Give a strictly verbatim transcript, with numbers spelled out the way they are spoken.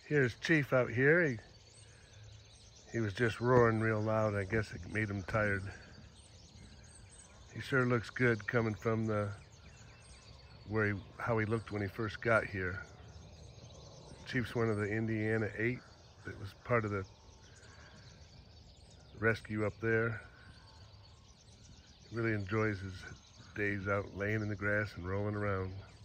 Here's Chief out here. He, he was just roaring real loud. I guess it made him tired. He sure looks good coming from the where he, how he looked when he first got here. Chief's one of the Indiana eight that was part of the rescue up there. He really enjoys his days out laying in the grass and rolling around.